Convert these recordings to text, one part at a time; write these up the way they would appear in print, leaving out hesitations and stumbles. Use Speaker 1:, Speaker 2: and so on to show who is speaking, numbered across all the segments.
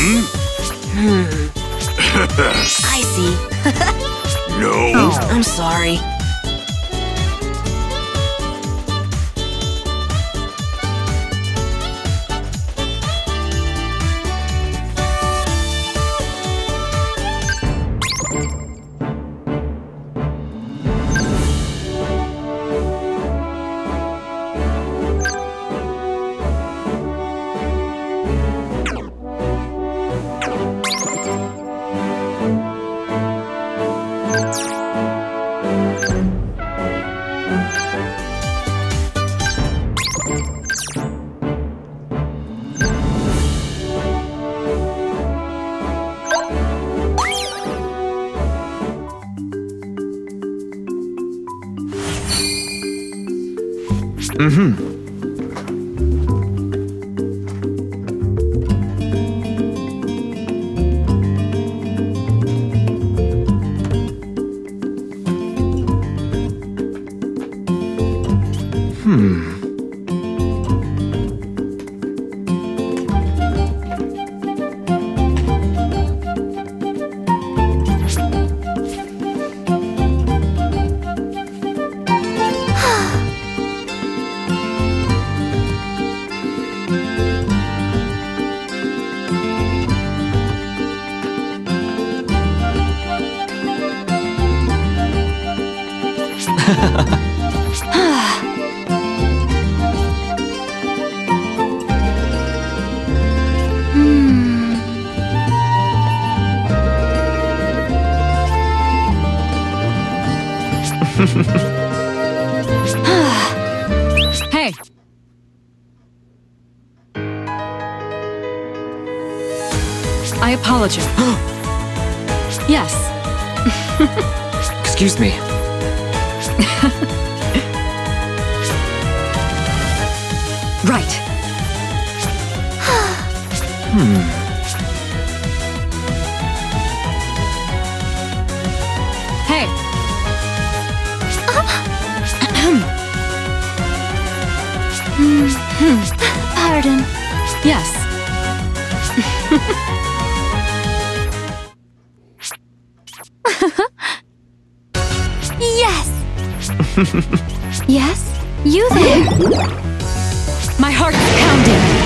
Speaker 1: I see.
Speaker 2: No.
Speaker 1: I'm sorry.
Speaker 3: Hey! I apologize. Yes.
Speaker 4: Excuse me.
Speaker 3: Right. Hey!
Speaker 5: Pardon.
Speaker 3: Yes.
Speaker 5: Yes! Yes? You there?
Speaker 3: My heart's pounding.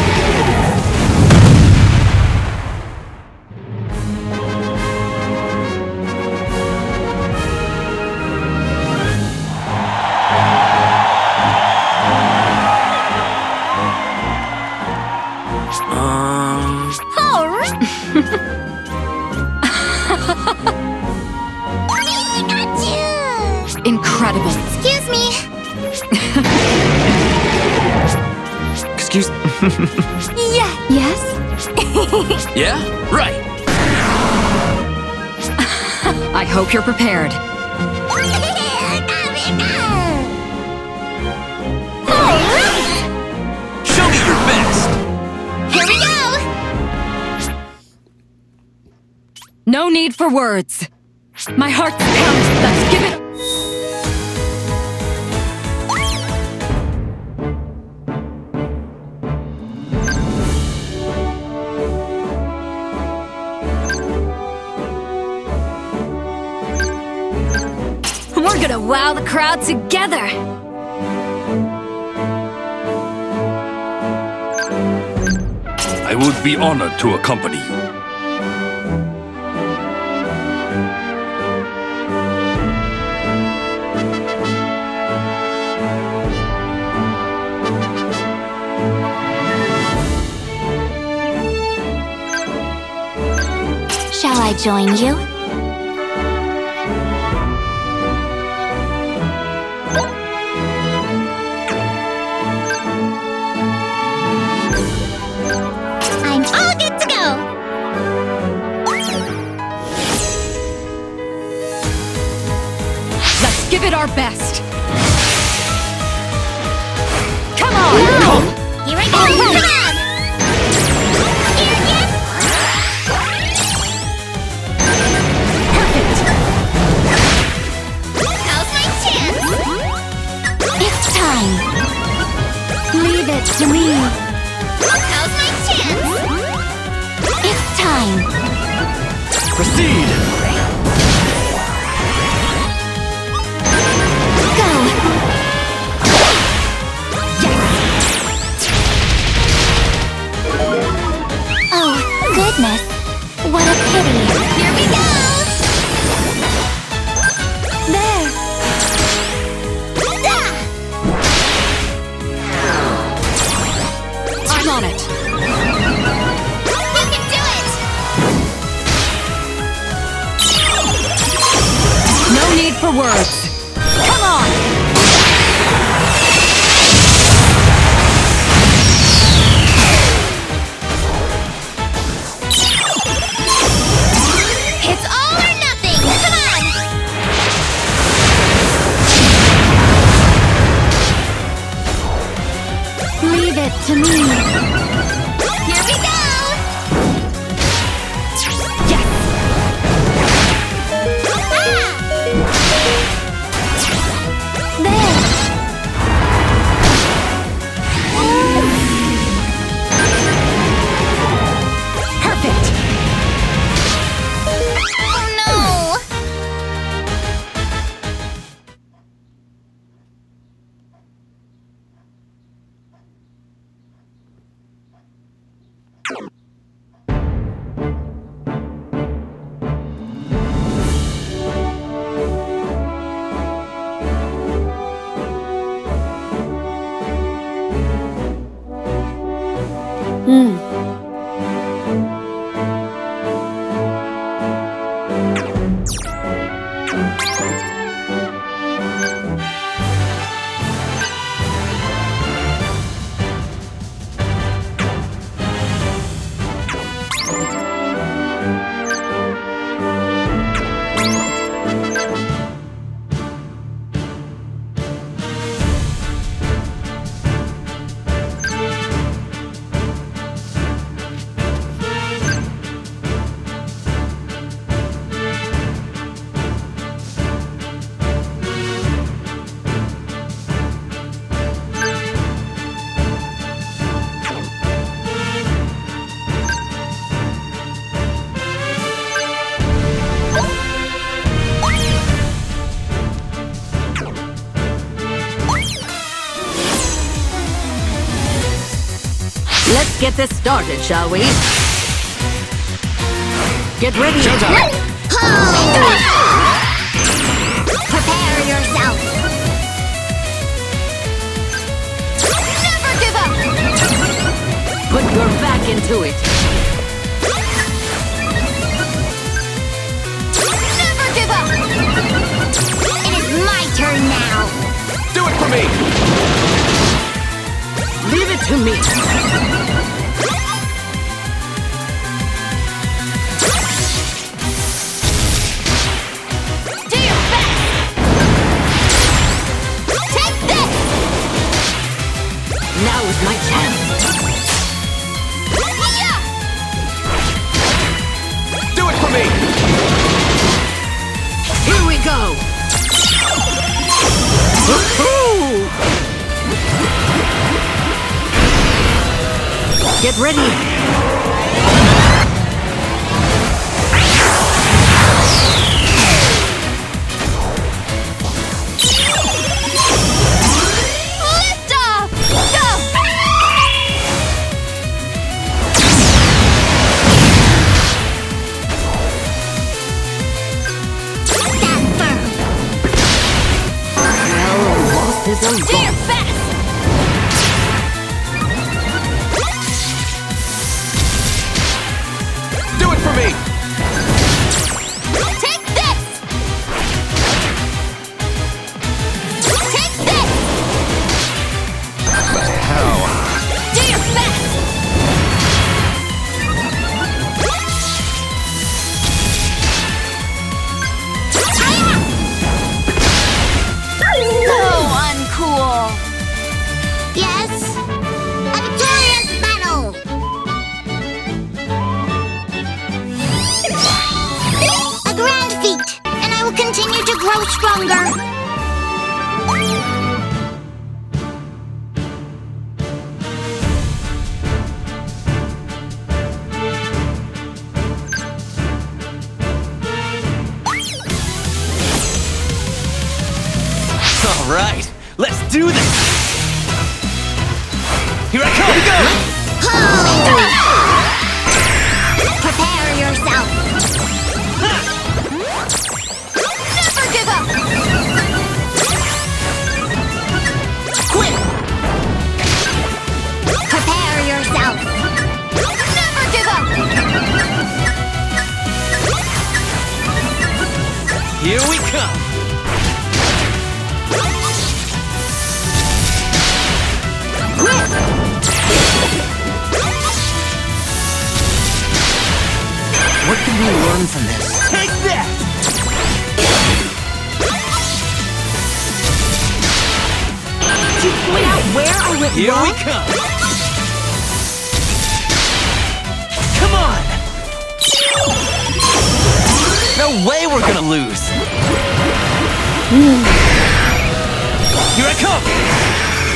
Speaker 3: Incredible.
Speaker 5: Excuse me.
Speaker 4: Excuse.
Speaker 5: Yeah. Yes?
Speaker 2: Yeah? Right.
Speaker 3: I hope you're prepared.
Speaker 2: Show me your best.
Speaker 5: Here we go.
Speaker 3: No need for words. My heart's pounding. Let's give it. We're gonna wow the crowd together!
Speaker 2: I would be honored to accompany you.
Speaker 5: Shall I join you? I'm all good to go!
Speaker 3: Let's give it our best! Come on!
Speaker 5: No! Here I go! Come on! Leave it to me. How's my chance? It's time. time.
Speaker 4: Proceed!
Speaker 5: Go! Oh, goodness. What a pity. Here we go! There!
Speaker 3: I'm on it.
Speaker 5: You can do it!
Speaker 3: No need for words. Come on!
Speaker 5: It's all or nothing! Come on! Leave it to me. Here we go!
Speaker 3: Yes!
Speaker 5: There!
Speaker 3: Perfect!
Speaker 5: Oh no!
Speaker 3: Let's get this started, shall we? Get ready!
Speaker 4: Showtime!
Speaker 5: Prepare yourself! Never give up!
Speaker 3: Put your back into it!
Speaker 5: Never give up! It is my turn now!
Speaker 4: Do it for me!
Speaker 3: Leave it to me!
Speaker 5: Do your best! Take this!
Speaker 3: Now is my chance!
Speaker 5: Yeah!
Speaker 4: Do it for me!
Speaker 3: Here we go! Woohoo! Get ready!
Speaker 5: Lift off! Go! Stand firm!
Speaker 3: Well, a loss is a
Speaker 5: Do your
Speaker 3: loss.
Speaker 5: best!
Speaker 4: Do it for me!
Speaker 5: Take this! Take this!
Speaker 4: The hell?
Speaker 5: Do your best! So uncool! Yes? A victorious battle! A grand feat, and I will continue to grow stronger.
Speaker 4: right, let's do this! Here I come!
Speaker 5: Prepare yourself. Never give up. Quit. Prepare yourself. Never give up.
Speaker 4: Here we come!
Speaker 1: What can we learn from this?
Speaker 4: Take that!
Speaker 3: To point out where I went
Speaker 4: Here
Speaker 3: wrong?
Speaker 4: we come! Come on! No way we're gonna lose! Here I come!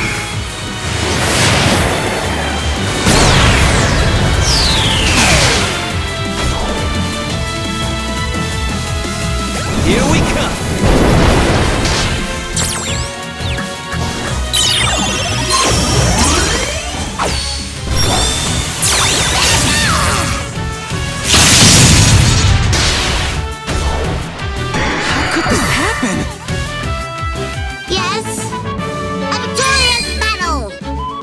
Speaker 4: Here we come!
Speaker 3: How could this happen?
Speaker 5: Yes. A victorious battle.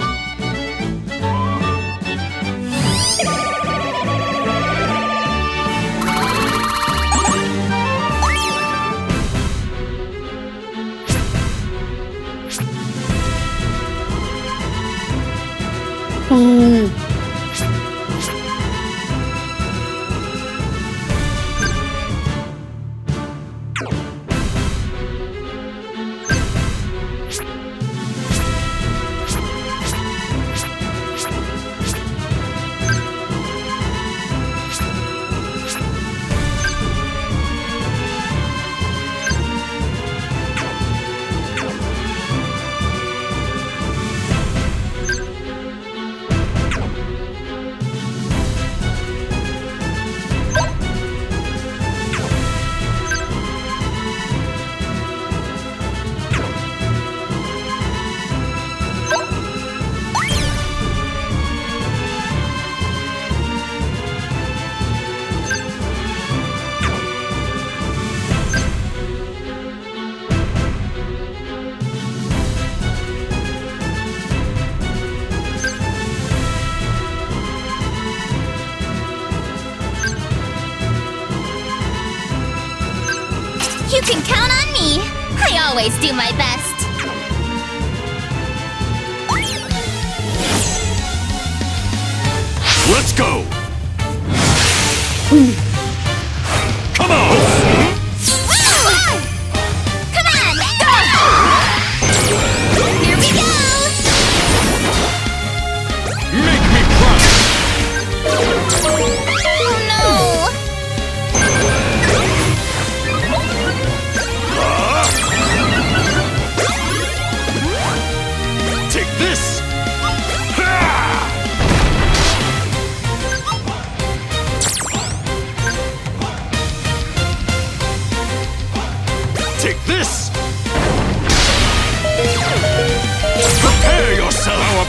Speaker 5: You can count on me. I always do my best.
Speaker 2: Let's go! Come on!
Speaker 5: Come on, go! Here we go!
Speaker 2: Make me cry!
Speaker 5: Oh no!
Speaker 2: Take this! Take this! Prepare yourself! How